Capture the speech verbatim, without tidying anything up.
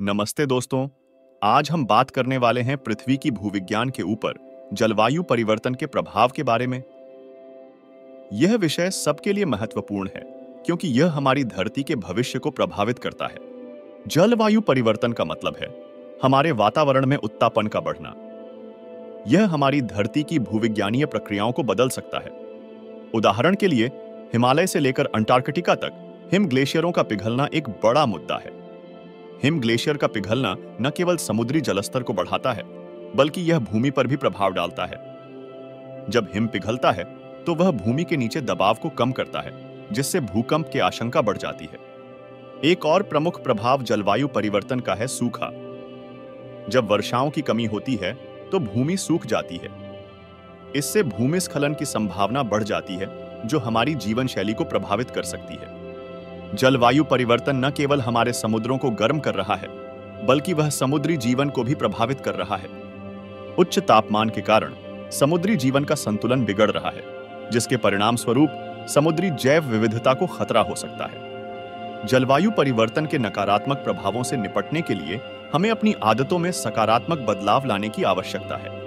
नमस्ते दोस्तों। आज हम बात करने वाले हैं पृथ्वी की भूविज्ञान के ऊपर जलवायु परिवर्तन के प्रभाव के बारे में। यह विषय सबके लिए महत्वपूर्ण है क्योंकि यह हमारी धरती के भविष्य को प्रभावित करता है। जलवायु परिवर्तन का मतलब है हमारे वातावरण में उत्तापन का बढ़ना। यह हमारी धरती की भूविज्ञानीय प्रक्रियाओं को बदल सकता है। उदाहरण के लिए, हिमालय से लेकर अंटार्कटिका तक हिम ग्लेशियरों का पिघलना एक बड़ा मुद्दा है। हिम ग्लेशियर का पिघलना न केवल समुद्री जलस्तर को बढ़ाता है, बल्कि यह भूमि पर भी प्रभाव डालता है। जब हिम पिघलता है, तो वह भूमि के नीचे दबाव को कम करता है, जिससे भूकंप की आशंका बढ़ जाती है। एक और प्रमुख प्रभाव जलवायु परिवर्तन का है सूखा। जब वर्षाओं की कमी होती है, तो भूमि सूख जाती है। इससे भूमिस्खलन की संभावना बढ़ जाती है, जो हमारी जीवन शैली को प्रभावित कर सकती है। जलवायु परिवर्तन न केवल हमारे समुद्रों को गर्म कर रहा है, बल्कि वह समुद्री जीवन को भी प्रभावित कर रहा है। उच्च तापमान के कारण समुद्री जीवन का संतुलन बिगड़ रहा है, जिसके परिणाम स्वरूप समुद्री जैव विविधता को खतरा हो सकता है। जलवायु परिवर्तन के नकारात्मक प्रभावों से निपटने के लिए हमें अपनी आदतों में सकारात्मक बदलाव लाने की आवश्यकता है।